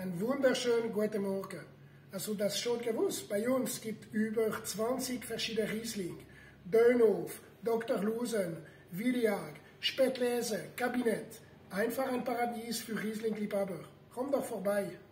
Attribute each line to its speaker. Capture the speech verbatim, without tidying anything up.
Speaker 1: Einen wunderschönen guten Morgen. Hast du das schon gewusst? Bei uns gibt über zwanzig verschiedene Riesling. Dönhof, Doktor Lusen, Williag, Spätlese, Kabinett. Einfach ein Paradies für Riesling-Liebhaber. Komm doch vorbei.